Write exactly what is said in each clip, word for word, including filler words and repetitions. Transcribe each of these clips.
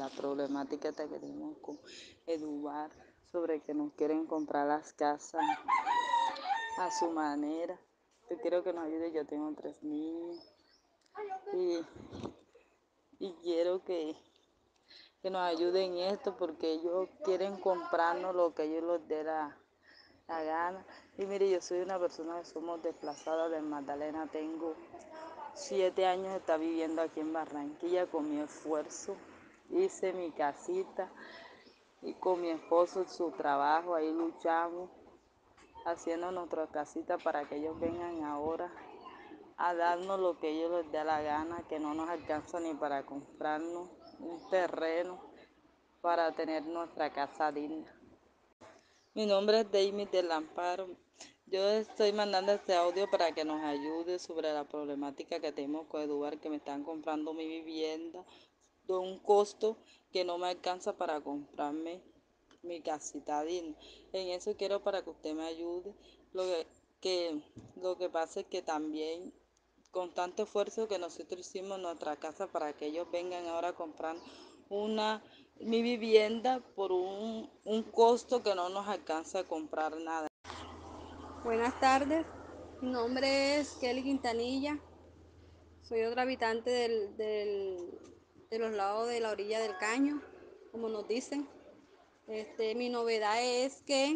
la problemática esta que tenemos con Eduard, sobre que nos quieren comprar las casas a su manera. Yo quiero que nos ayude, yo tengo tres niños y, y quiero que, que nos ayuden en esto porque ellos quieren comprarnos lo que ellos les dé la, la gana. Y mire, yo soy una persona que somos desplazadas de Magdalena, tengo siete años de estar viviendo aquí en Barranquilla con mi esfuerzo, hice mi casita y con mi esposo su trabajo, ahí luchamos haciendo nuestra casita para que ellos vengan ahora a darnos lo que ellos les dé la gana, que no nos alcanza ni para comprarnos un terreno para tener nuestra casa digna. Mi nombre es David del Amparo. Yo estoy mandando este audio para que nos ayude sobre la problemática que tenemos con Eduard, que me están comprando mi vivienda de un costo que no me alcanza para comprarme mi casita digna. En eso quiero para que usted me ayude. Lo que, que, lo que pasa es que también con tanto esfuerzo que nosotros hicimos nuestra casa para que ellos vengan ahora a comprar una mi vivienda por un, un costo que no nos alcanza a comprar nada. Buenas tardes, mi nombre es Kelly Quintanilla, soy otra habitante del, del, de los lados de la orilla del caño, como nos dicen. Este, mi novedad es que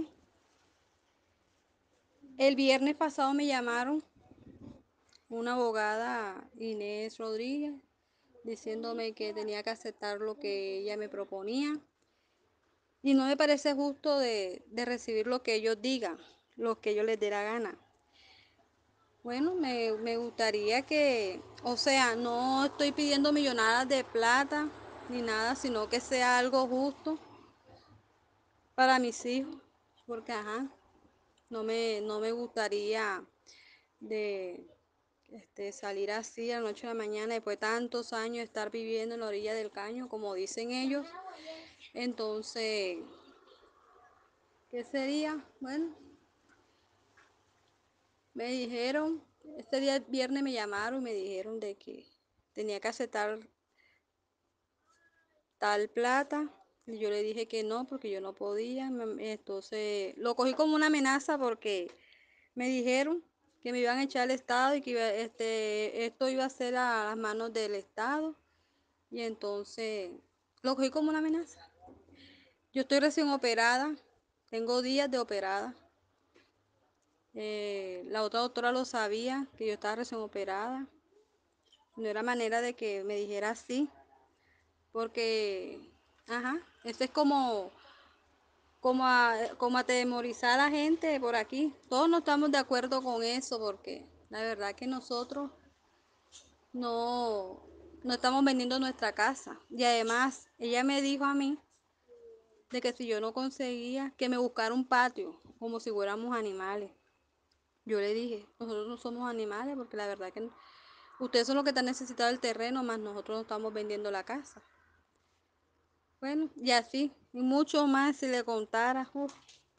el viernes pasado me llamaron una abogada, Inés Rodríguez, diciéndome que tenía que aceptar lo que ella me proponía y no me parece justo de, de recibir lo que ellos digan, lo que ellos les dé la gana. Bueno, me, me gustaría que, o sea, no estoy pidiendo millonadas de plata ni nada, sino que sea algo justo para mis hijos, porque ajá, no me, no me gustaría de este, salir así a la noche a la mañana después de tantos años estar viviendo en la orilla del caño, como dicen ellos. Entonces, ¿qué sería? Bueno, me dijeron, este día viernes me llamaron y me dijeron de que tenía que aceptar tal plata. Y yo le dije que no, porque yo no podía. Entonces lo cogí como una amenaza porque me dijeron que me iban a echar al Estado y que iba, este, esto iba a ser a las manos del Estado. Y entonces lo cogí como una amenaza. Yo estoy recién operada, tengo días de operada. Eh, la otra doctora lo sabía, que yo estaba recién operada. No era manera de que me dijera así, porque, ajá, eso es como, como, a, como atemorizar a la gente por aquí. Todos no estamos de acuerdo con eso, porque la verdad que nosotros no, no estamos vendiendo nuestra casa. Y además, ella me dijo a mí de que si yo no conseguía, que me buscara un patio, como si fuéramos animales. Yo le dije, nosotros no somos animales, porque la verdad que ustedes son los que están necesitados del terreno, más nosotros no estamos vendiendo la casa. Bueno, y así, y mucho más si le contara. Uf.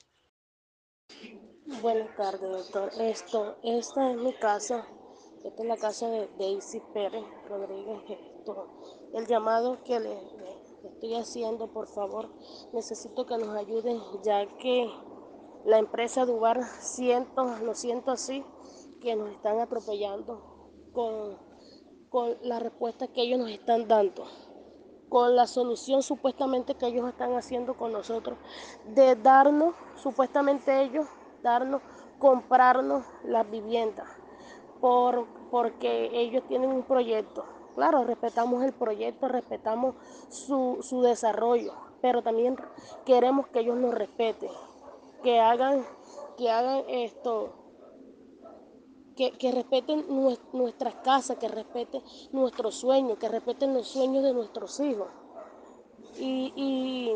Buenas tardes, doctor. Esto, esta es mi casa. Esta es la casa de Daisy Pérez Rodríguez. Esto, el llamado que le, le estoy haciendo, por favor, necesito que nos ayuden, ya que la empresa Dubar, siento, lo siento así, que nos están atropellando con, con la respuesta que ellos nos están dando, con la solución supuestamente que ellos están haciendo con nosotros, de darnos, supuestamente ellos, darnos, comprarnos las viviendas, por, porque ellos tienen un proyecto. Claro, respetamos el proyecto, respetamos su, su desarrollo, pero también queremos que ellos nos respeten, que hagan, que hagan esto, que, que respeten nuestras casas, que respeten nuestros sueños, que respeten los sueños de nuestros hijos. Y, y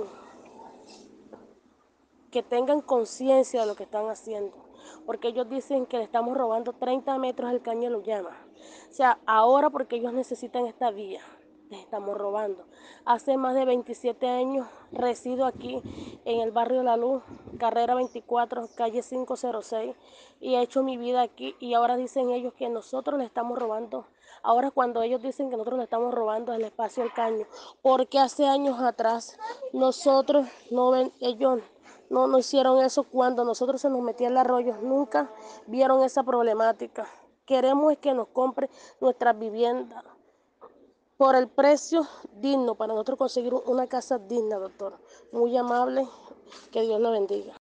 que tengan conciencia de lo que están haciendo, porque ellos dicen que le estamos robando treinta metros al caño de los llamas. O sea, ahora porque ellos necesitan esta vía, les estamos robando. Hace más de veintisiete años resido aquí en el barrio La Luz, carrera veinticuatro, calle quinientos seis, y he hecho mi vida aquí, y ahora dicen ellos que nosotros le estamos robando Ahora cuando ellos dicen que nosotros le estamos robando el espacio al caño, porque hace años atrás nosotros no ven, ellos no nos hicieron eso cuando nosotros se nos metía el arroyo, nunca vieron esa problemática. Queremos que nos compre nuestras viviendas por el precio digno para nosotros conseguir una casa digna, doctor. Muy amable, que Dios lo bendiga.